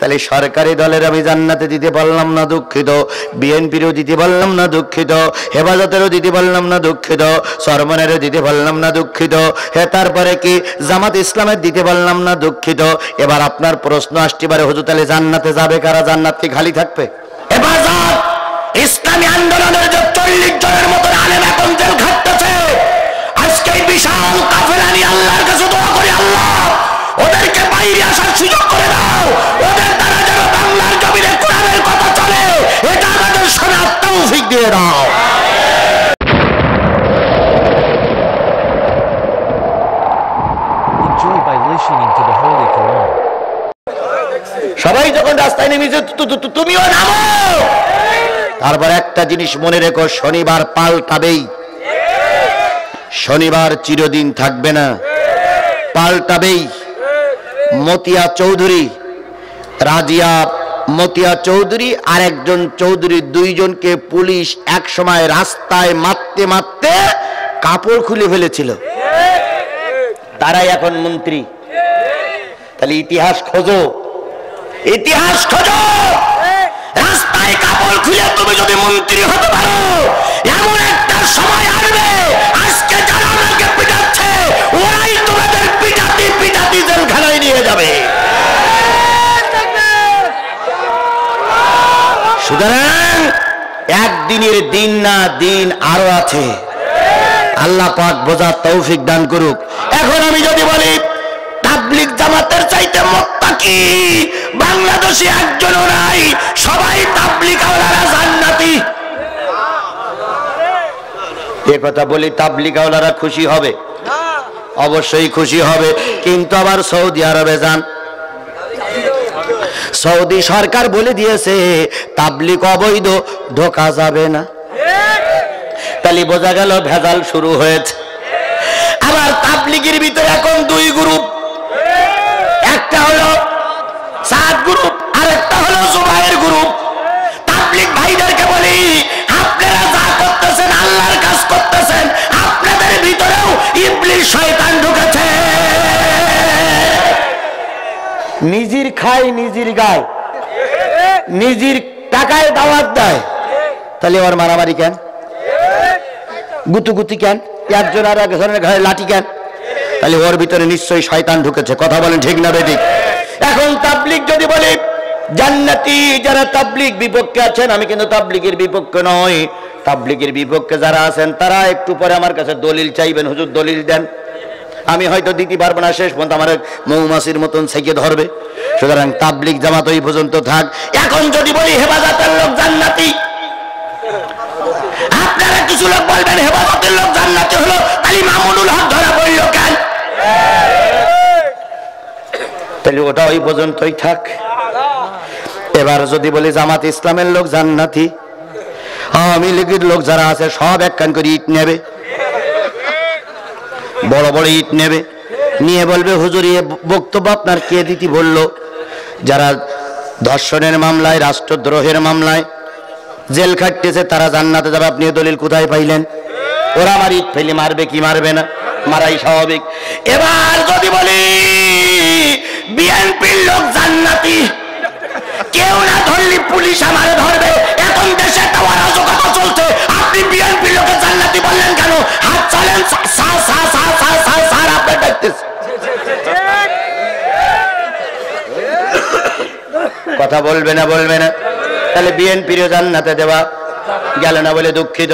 তাহলে সরকারি দলের আমি জান্নাতে দিতে পারলাম না, দুঃখিত। বিএনপিরও দিতে পারলাম না, দুঃখিত। হেফাজতেরও দিতে পারলাম না, দুঃখিত। চরমনেরও দিতে পারলাম না, দুঃখিত। তারপরে কি জামাত ইসলামের দিতে পারলাম না, দুঃখিত। এবার আপনার প্রশ্ন আসতে পারে, হুজুর তাহলে জান্নাতে যাবে কারা? জান্নাত কি খালি থাকবে? হেফাজত ইসলামী আন্দোলনের যে 40 জনের মতো আলেম এখন জেল খাটতেছে, আজকে বিশাল কাফেলা নিয়ে আল্লাহর কাছে দোয়া করি, আল্লাহ ওদেরকে বাইরে আসার সুযোগ করে দাও, ওদের দ্বারা যেন বাংলার জমিনে কোরআনের কথা চলে, এটা আমাদের শোনার তৌফিক দিয়ে দাও। Enjoy by listening to the Holy Quran. সবাই যখন রাস্তায় নেমেছে তুমিও নামো। তারপর একটা জিনিস মনে রেখো, শনিবার পাল্টাবেই। শনিবার চিরদিন থাকবে না, পাল্টাবেই। মতিয়া চৌধুরী, রাজিয়া মতিয়া চৌধুরী আর একজন চৌধুরী, দুইজনকে পুলিশ এক সময় রাস্তায় মারতে মারতে কাপড় খুলে ফেলেছিল। তারাই এখন মন্ত্রী। তাহলে ইতিহাস খোঁজো, ইতিহাস খোঁজো। রাস্তায় কাপড় খুলে তুমি যদি মন্ত্রী হতে পারো, এমন একটা সময় আসবে আজকে যারা আমাকে পিটাচ্ছে ওরাই তোমাদের পিটাতি পিটাতি জেলখানায় নিয়ে যাবে। সুতরাং একদিনের দিন না, দিন আরো আছে। আল্লাহ পাক বোঝার তৌফিক দান করুক। এখন আমি যদি বলি তাবলীগ জামাতের চাইতে মুত্তাকি বাংলাদেশে একজনও নাই, সবাই তাবলীগ আওলারা জান্নাতি। এ কথা বলি, তাবলীগ আওলারা খুশি হবে? অবশ্যই খুশি হবে। কিন্তু আবার সৌদি আরবে যান, সৌদি সরকার বলে দিয়েছে তাবলীগ অবৈধ, ঢোকা যাবে না। তাহলে বোঝা গেল ভেজাল শুরু হয়েছে। আবার তাবলীগের ভিতরে এখন দুই গ্রুপ, একটা হলো সাদ গ্রুপ আর একটা হলো জুবায়ের গ্রুপ। তাবলীগ ভাইদেরকে বলি, আপনারা যা করতেছেন আল্লাহর কাজ করতেছেন, আপনাদের ভিতরেও ইবলিস শয়তান ঢুকেছে। নিজের খায়, নিজের গায়, নিজের টাকায় দাওয়াত দেয়, তাহলে ওর মারামারি কেন? গুতুগুতি কেন? একজন আর একজনের ঘরে লাঠি কেন? তাহলে ওর ভিতরে নিশ্চয়ই শয়তান ঢুকেছে। কথা বলেন ঠিক না বেঠিক? এখন তাবলীগ যদি বলি জান্নাতি, যারা তাবলীগ বিপক্ষে আছেন, আমি কিন্তু তাবলীগের বিপক্ষে নই। তাবলীগের বিপক্ষে যারা আছেন তারা একটু পরে আমার কাছে দলিল চাইবেন, হুজুর দলিল দেন। আমি হয়তো দিতে পারবো না, শেষ পর্যন্ত আমার মৌমাছির মতন ছেকে ধরবে। সুতরাং তাবলীগ জামাত ওই পর্যন্ত থাক। এখন যদি বলি হেফাজতের লোক জান্নাতি, আপনারা কিছু লোক বলবেন হেফাজতের লোক জান্নাতি হলো, তাহলে মামুনুল হক ধরা পড়ল কেন? তাহলে ওটা ওই পর্যন্তই থাক। এবার যদি বলি জামাত ইসলামের লোক জান্নাতি, আওয়ামী লীগের লোক যারা আছে সব এক কান করে ইট নেবে, বড় বড় ইট নেবে, নিয়ে বলবে হুজুর এ বক্তব্য আপনার কে দিতে বললো? যারা ধর্ষণের মামলায়, রাষ্ট্রদ্রোহের মামলায় জেল খাটতেছে তারা জান্নাতে যাবে, আপনি দলিল কোথায় পাইলেন? ওরা আমার ইট ফেলে মারবে কি মারবে না? মারাই স্বাভাবিক। এবার যদি বলি বিএনপির লোক জান্নাতি, কেউ না ধরলে পুলিশ আমারে ধরবে, এখন দেশে একটা অরাজকতা চলছে, আপনি বিএনপির লোকের জান্নাতি বললেন কেন? হাত চালেন স্যার আপনি ডাকতেছে। কথা বলবে না, বলবে না? তাহলে বিএনপিরও জান্নাতে দেওয়া গেল না বলে দুঃখিত।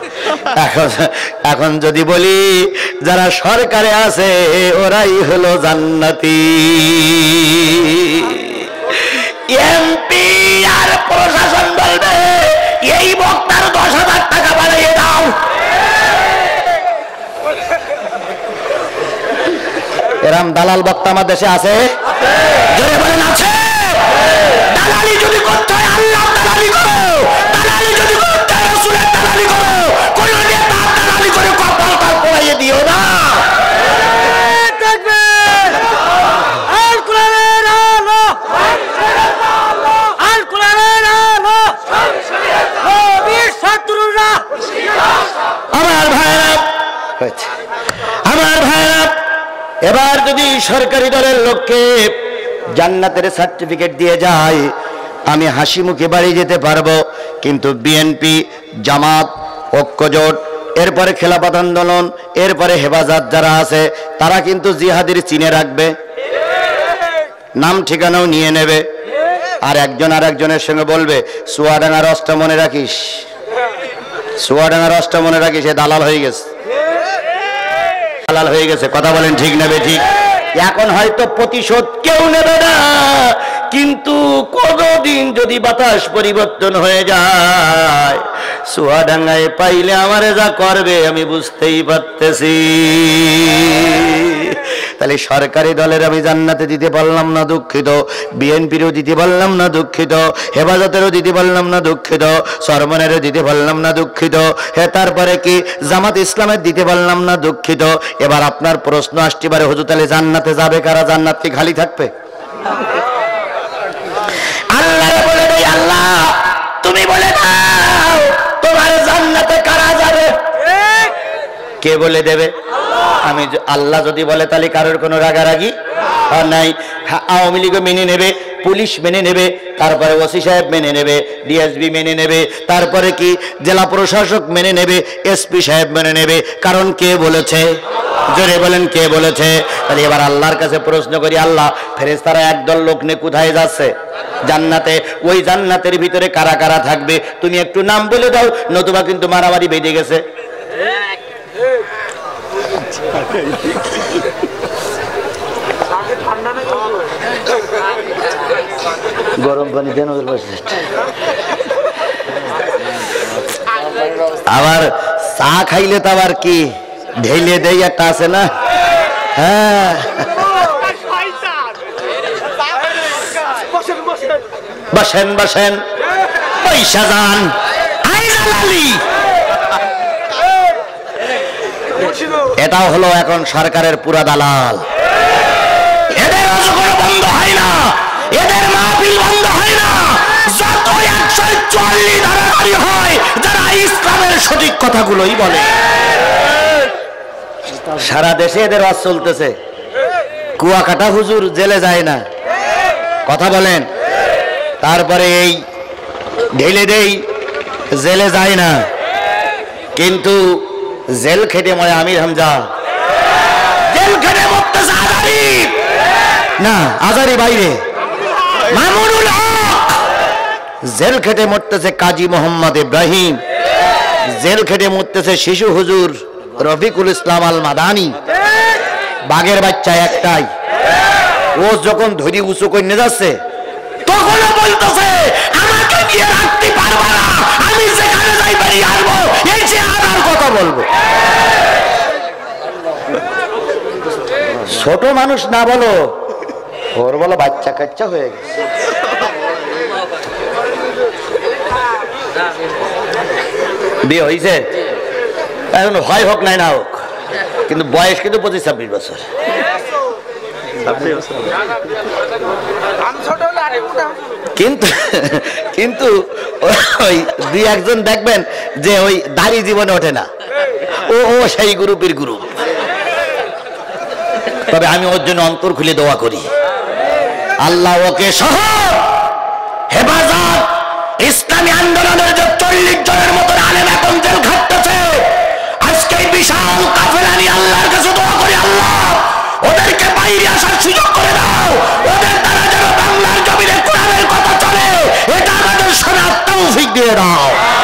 এখন যদি বলি যারা সরকারে আছে ওরাই হলো জান্নাতি, এমপি আর প্রশাসন বলবে এই বক্তার 10,000 টাকা বাড়িয়ে দাও। এরম দালাল বক্তা আমার দেশে আছে? জোরে বলেন আছে? দালালি যদি করতে হয় আল্লাহ দালালি করো, দালালি যদি করতে হয় রাসূলের দালালি করো, কোন নেতা দালালি করে কপাল কাল পড়াইয়ে দিও না। তাকবীর! আল কোরআনের আলো, আল কোরআনের আলো, শত্রুরা। আমার ভাইরা, আমার ভাইরা, এবার যদি সরকারি দলের লোককে জান্নাতের সার্টিফিকেট দিয়ে যায়, আমি হাসি মুখে বাড়ি যেতে পারবো। কিন্তু বিএনপি, জামাত, ঐক্যজোট, এরপরে খেলাফত আন্দোলন, এরপরে হেফাজত যারা আছে, তারা কিন্তু জিহাদির চিনে রাখবে, নাম ঠিকানাও নিয়ে নেবে। আর একজন আর একজনের সঙ্গে বলবে চুয়াডাঙ্গার রসটা মনে রাখিস, চুয়াডাঙ্গার রসটা মনে রাখিস, এ দালাল হয়ে গেছে, দালাল হয়ে গেছে। কথা বলেন ঠিক নেবে ঠিক? এখন হয়তো প্রতিশোধ কেউ নেবে না, কিন্তু কোনদিন যদি বাতাস পরিবর্তন হয়ে যায়, চুয়াডাঙ্গায় পাইলে আমারে যা করবে আমি বুঝতেই পারতেছি। তাহলে সরকারি দলের আমি জান্নাতে দিতে পারলাম না, দুঃখিত। বিএনপিরও দিতে পারলাম না, দুঃখিত। হেফাজতেরও দিতে পারলাম না, দুঃখিত। সরমনেরও দিতে পারলাম না, দুঃখিত। তারপরে কি জামাত ইসলামের দিতে পারলাম না, দুঃখিত। এবার আপনার প্রশ্ন আসতে পারে, হুজুর তাহলে জান্নাতে যাবে কারা? জান্নাত কি খালি থাকবে? আল্লাহ বলে দেই, আল্লাহ তুমি বলে দাও তোমার জান্নাতে কারা যাবে? কে বলে দেবে? আমি আল্লাহ যদি বলে তাহলে কারোর কোনো রাগারাগি নাই। আওয়ামী লীগ মেনে নেবে, পুলিশ মেনে নেবে, তারপরে ওসি সাহেব মেনে নেবে, ডিএসপি মেনে নেবে, তারপরে কি জেলা প্রশাসক মেনে নেবে, এসপি সাহেব মেনে নেবে। কারণ কে বলেছে? জোরে বলেন কে বলেছে? তাহলে এবার আল্লাহর কাছে প্রশ্ন করি, আল্লাহ ফেরেশতারা একদল লোক নিয়ে কোথায় যাচ্ছে? জান্নাতে। ওই জান্নাতের ভিতরে কারা কারা থাকবে তুমি একটু নাম বলে দাও, নতুবা কিন্তু মারামারি বেঁধে গেছে। গরম পানি দেন, আবার চা খাইলে তো আবার কি ঢেলে দেই একটা আছে না? হ্যাঁ, বসেন বসেন, পয়সা যান, এটাও হলো এখন সরকারের পুরা দালাল। এদের অজগর বন্ধ হয় না, এদের মাহফিল বন্ধ হয় না, যত 144 ধারাবাড়ি হয় যারা ইসলামের সঠিক কথাগুলোই বলে। সারা দেশে এদের ওয়াজ চলতেছে। কুয়াকাটা হুজুর জেলে যায় না, কথা বলেন। তারপরে এই ঢেলে দেই জেলে যায় না, কিন্তু জেল খেটে মরে আমির হামজা, জেল খেটে মরতেছে আজারি, না আজারি বাইরে মামুনুল হক, জেল খেটে মরতেছে কাজী মোহাম্মদ ইব্রাহিম, জেল খেটে মরতেছে শিশু হুজুর রফিকুল ইসলাম আল মাদানি। বাঘের বাচ্চা একটাই, ও যখন ধরি উঁচু করে যাচ্ছে তখনও বলতেছে আমাকে নিয়ে রাখতে পারবা না, আমি যেখানে যাই বেরিয়ে আসবো, এই যে আর কথা বলবো। ছোট মানুষ না বলো, ওর বলো বাচ্চা কাচ্চা হয়ে গেছে। বিয়ে হয়েছে এখন, হয় হোক নাই না হোক, কিন্তু বয়স কিন্তু 25-26 বছর। কিন্তু কিন্তু ওই দুই একজন দেখবেন যে ওই দাড়ি জীবনে ওঠে না, ও সেই গ্রুপের গ্রুপ। তবে আমি ওর জন্য অন্তর খুলে দোয়া করি, আল্লাহ ওকে সহ হেফাজত ইসলামী আন্দোলনের যে 40 জনের মতো আলেম এখন জেল খাটতেছে, আজকে বিশাল কাফেলা নিয়ে আল্লাহর কাছে দোয়া করি, আল্লাহ ওদেরকে বাইরে আসার সুযোগ করে দাও, ওদের দ্বারা যেন বাংলার জমিনে কোরআনের কথা চলে, এটা আমাদের শোনার তৌফিক দিয়ে দাও।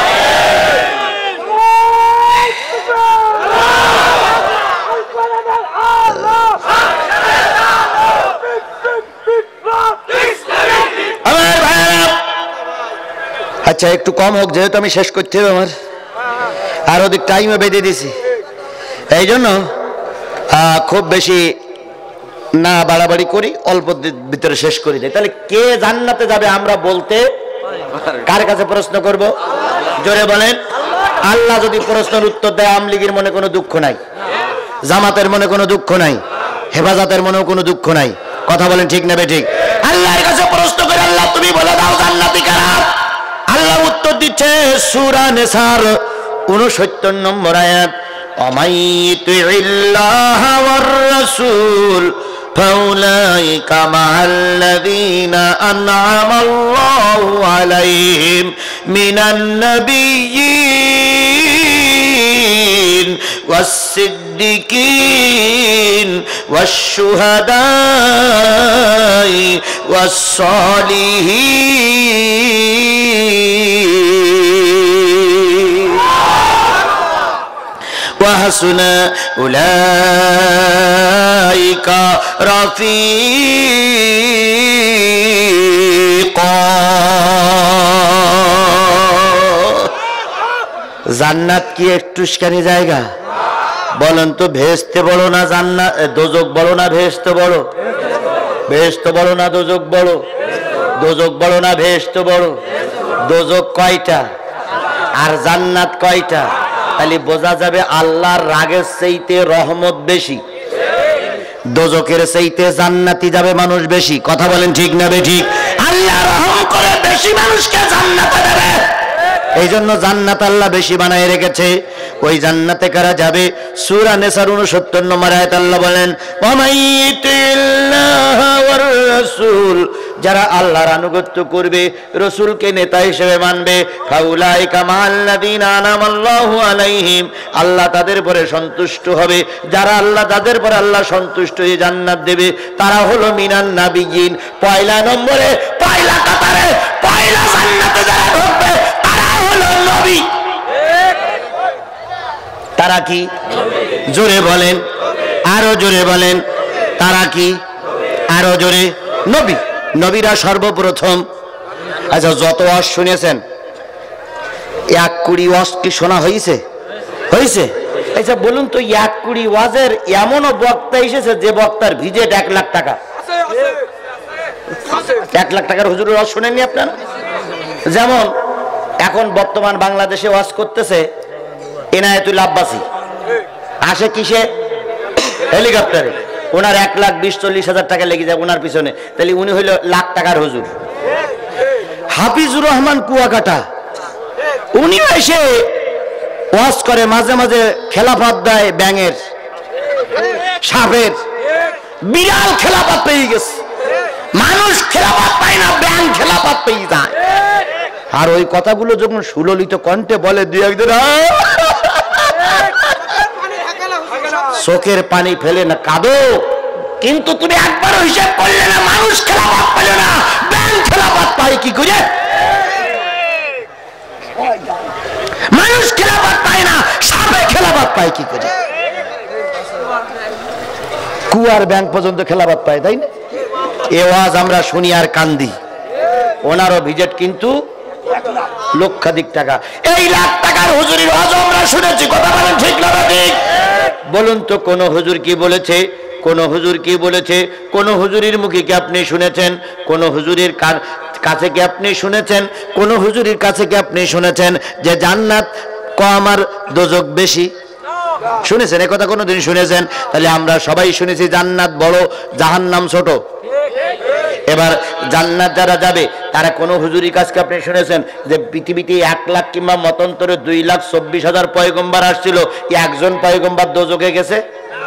আচ্ছা একটু কম হোক, যেহেতু আমি শেষ করতে হবে, আমার আর ওদিক টাইমে বেঁধে দিছি, এই জন্য খুব বেশি না বাড়াবাড়ি করি, অল্প ভিতরে শেষ করি দেয়। তাহলে কে জান্নাতে যাবে আমরা বলতে কার কাছে প্রশ্ন করব? জোরে বলেন। আল্লাহ যদি প্রশ্নের উত্তর দেয়, আওয়ামী লীগের মনে কোনো দুঃখ নাই, জামাতের মনে কোনো দুঃখ নাই, হেফাজতের মনেও কোনো দুঃখ নাই। কথা বলেন ঠিক নেবে ঠিক? আল্লাহর কাছে প্রশ্ন করে, আল্লাহ তুমি বলে দাও জান্নাতি কারা? আল্লাহ উত্তর দিচ্ছে সূরা নিসার 69 নম্বর আয়াত, অমাইতুল্লাহ ওয়ার রাসূল فأولئك مع الذين أنعم الله عليهم من النبيين والصديقين والشهداء والصالحين وحسن أولئك رفيقا জান্নাত কি একটুখানি জায়গা? বলেন তো, ভেস্তে বলো না জান্নাত, দোজক বলো না ভেস্তে বলো? ভেস্ত বলো না দোজক বলো? দোজক বলো না ভেস্ত বলো? দোজক কয়টা আর জান্নাত কয়টা? তাহলে বোঝা যাবে আল্লাহর রাগের চাইতে রহমত বেশি, দোজকের চাইতে জান্নাতি যাবে মানুষ বেশি। কথা বলেন ঠিক না বেঠিক? আল্লাহ রহম করে বেশি মানুষকে জান্নাতে দেবে, এই জন্য জান্নাত আল্লাহ বেশি বানায় রেখেছে। ওই জান্নাতে কারা যাবে? সূরা নিসার 69 নম্বর আয়াত আল্লাহ বলেন, ওয়ামাইয়িতিল্লাহ ওয়ার রাসূল, যারা আল্লাহর আনুগত্য করবে, রাসূলকে নেতা হিসেবে মানবে, ফাউলাইকা মাআল্লাযীনা আনামাল্লাহু আলাইহিম, আল্লাহ তাদের উপরে সন্তুষ্ট হবে। যারা আল্লাহ তাদের উপরে আল্লাহ সন্তুষ্ট হয়ে জান্নাত দেবে, তারা হলো মিনান নাবিয়িন, পয়লা নম্বরে, পয়লা কাতারে, পয়লা জান্নাতে যারা ঢুকবে তারা হলো নবী। তারা কি? জোরে বলেন, আরো জোরে বলেন, তারা কি? আরো জোরে। নবী, নবীরা সর্বপ্রথম। আচ্ছা, যত ওয়াজ শুনেছেন, 1-20 ওয়াজ কি শোনা হয়েছে? হয়েছে? আচ্ছা বলুন তো, 1-20 ওয়াজের এমনও বক্তা এসেছে যে বক্তার ভিজিট 1 লাখ টাকা? 1 লাখ টাকার হুজুরের ওয়াজ শুনেননি আপনারা? যেমন এখন বর্তমান বাংলাদেশে ওয়াজ করতেছে এনায়েতুল আব্বাসী, আসে কিসে? হেলিকপ্টারে। ওনার 1,20,40,000 টাকা লেগে যায় ওনার পিছনে, তাহলে উনি হইল লাখ টাকার হুজুর। হাফিজুর রহমান কুয়াকাটা, উনিও এসে ওয়াজ করে, মাঝে মাঝে খেলাফত দেয় ব্যাঙের, সাপের, বিড়াল খেলাফত পেয়ে গেছে। মানুষ খেলাফত পায় না, ব্যাঙ খেলাফত পেয়ে যায়। আর ওই কথাগুলো যখন সুললিত কণ্ঠে বলে, দুই একদিন চোখের পানি ফেলে না কাঁদো, কিন্তু তুমি একবারও হিসাব করলে না, মানুষ খেলাফত পেল না, ব্যাঙ খেলাফত পায় কি করে? মানুষ খেলাফত পায় না, সাপে খেলাফত পায় কি করে? কুয়ার ব্যাঙ পর্যন্ত খেলাফত পায়, তাই না? এ ওয়াজ আমরা শুনি আর কান্দি। ওনারও ভিজিট কিন্তু লক্ষাধিক টাকা। এই লাখ টাকার হুজুরির ওয়াজ আমরা শুনেছি, কথা বলেন ঠিক না ঠিক? বলুন তো, কোন হুজুর কি বলেছে? কোন হুজুর কি বলেছে? কোন হুজুরির মুখে কি আপনি শুনেছেন? কোন হুজুরের কাছে কি আপনি শুনেছেন? কোন হুজুরির কাছে কি আপনি শুনেছেন যে জান্নাত কম আর দোজক বেশি? শুনেছেন? এ কথা কোনোদিন শুনেছেন? তাহলে আমরা সবাই শুনেছি জান্নাত বড়, জাহান্নাম ছোট। এবার জান্নাত যারা যাবে, তারা কোন হুজুরির কাছে আপনি শুনেছেন যে পৃথিবীতে 1 লাখ কিংবা মতান্তরে 2,24,000 পয়গম্বর আসছিল, একজন পয়গম্বর দোজকে গেছে?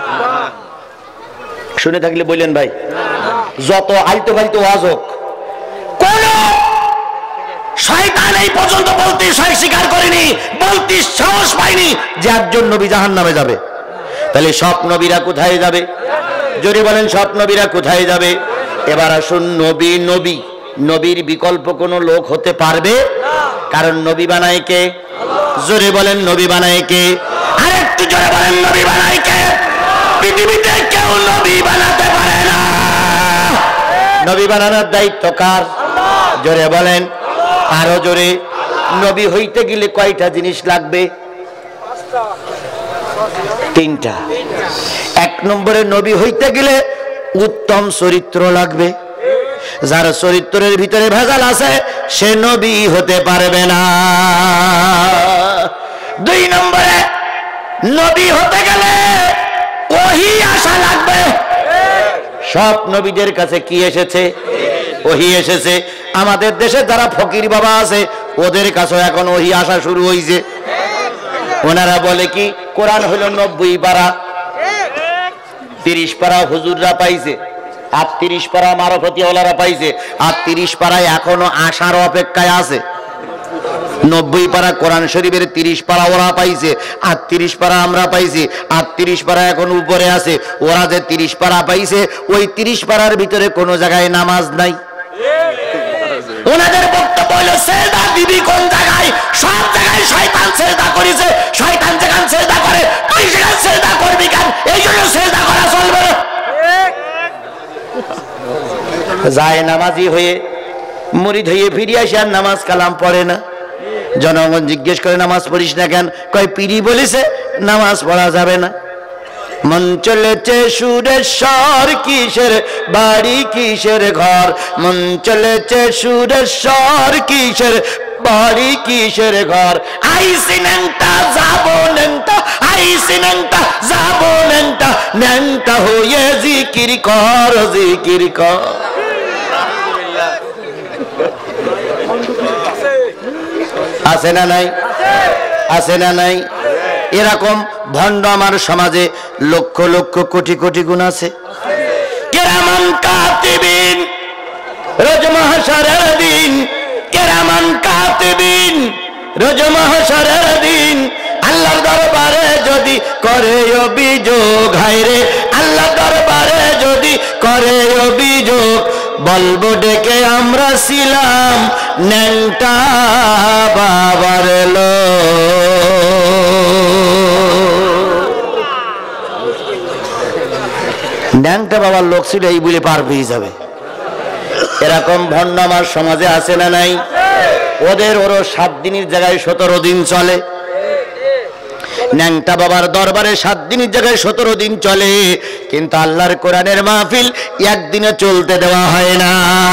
শুনে থাকলে বললেন ভাই। যত আলতো ফালতো ওয়াজ হোক, কোন শয়তান এই পর্যন্ত বলতে স্বীকার করেনি, বলতে সাহস পায়নি যে একজন নবী জাহান্নামে যাবে। তাহলে সব নবীরা কোথায় যাবে? জোরে বলেন, সব নবীরা কোথায় যাবে? এবার আসুন, নবী নবী, নবীর বিকল্প কোন লোক হতে পারবে? কারণ নবী বানায় কে? জোরে বলেন, নবী বানায় কে? আরেকটু জোরে বলেন, নবী বানায় কে? পৃথিবীতে কেউ নবী বানাতে পারে না। নবী বানানোর দায়িত্ব কার? জোরে বলেন, আরো জোরে। নবী হইতে গেলে কয়টা জিনিস লাগবে? 3টা। 1 নম্বরে, নবী হইতে গেলে উত্তম চরিত্র লাগবে। যার চরিত্রের ভিতরে ভেজাল আছে সে নবী হতে পারবে না। 2 নম্বরে, নবী হতে গেলে ওহী আসা লাগবে। সব নবীদের কাছে কি এসেছে? ওহী এসেছে। আমাদের দেশে যারা ফকির বাবা আছে, ওদের কাছে এখন ওহী আসা শুরু হয়েছে। ওনারা বলে কি, কোরআন হলো 90 পারা, 30 পারা হুজুররা পাইছে, আর 30 পারা মারফতিওয়ালারা পাইছে, আর 30 পারায় এখনো আসার অপেক্ষায় আছে। 90 পারা কোরআন শরীফের 30 পারা ওরা পাইছে, আর 30 পারা আমরা পাইছি, আর 30 পারা এখন উপরে আছে। ওরা যে 30 পারা পাইছে, ওই 30 পারার ভিতরে কোনো জায়গায় নামাজ নাই। ওনাদের বক্তব্য হলো সেজদা দিবি কোন জায়গায়? সব জায়গায় শয়তান সেজদা করেছে, শয়তান যেখানে সেজদা করে তুই সেখানে সেজদা করবি কেন? এই জন্য সেজদা করা চলবে না। যায় নামাজি হয়ে মুরিদ হয়ে ফিরে আসে, আর নামাজ কালাম পড়ে না। জনগণ জিজ্ঞেস করে নামাজ পড়িস না কেন? কয় পীরি বলেছে নামাজ পড়া যাবে না। মন চলেছে সুরেশ্বর কিসের বাড়ি কিসের ঘর, মন চলেছে সুরেশ্বর কিসের বাড়ি কিসের ঘর। আইসি ন্যাংটা যাবো ন্যাংটা, আইসি ন্যাংটা যাবো ন্যাংটা, ন্যাংটা হয়ে জিকির কর জিকির কর। আছে না নাই? আছে না নাই? এরকম ভণ্ড আমার সমাজে লক্ষ লক্ষ কোটি কোটি গুণ আছে। কেরামান কাতিবিন, রোজ মাহশরের দিন, কেরামান কাতিবিন, রোজ মাহশরের দিন, আল্লাহর দরবারে যদি করে অভিযোগ, হায়রে আল্লাহর দরবারে যদি করে অভিযোগ, বলবো ডেকে আমরা ছিলাম ন্যাংটা বাবার ন্যাংটা বাবার লোক ছিল, এই বলে পার পেয়ে যাবে। এরকম ভণ্ড আমার সমাজে আছে না নাই? ওদের ওরও 7 দিনের জায়গায় 17 দিন চলে। ন্যাংটা বাবার দরবারে 7 দিনের জায়গায় 17 দিন চলে, কিন্তু আল্লাহর কোরআনের মাহফিল একদিনে চলতে দেওয়া হয় না।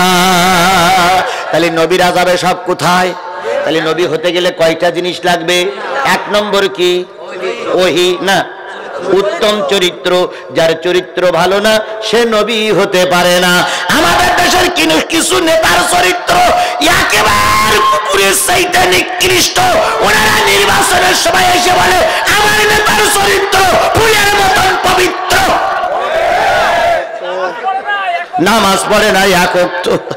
তাহলে নবীর আযাবে সব কোথায়? তাহলে নবী হতে গেলে কয়টা জিনিস লাগবে? 1 নম্বর কি? ওহী না, উত্তম চরিত্র। যার চরিত্র ভালো না সে নবী হতে পারে না। আমাদের দেশের কিছু নেতার চরিত্র একেবারে কুকুরের চাইতে নিকৃষ্ট। ওনারা নির্বাচনের সময় এসে বলে আমার নেতার চরিত্র ফুলের মতন পবিত্র, নামাজ পড়ে না এক ওয়াক্ত।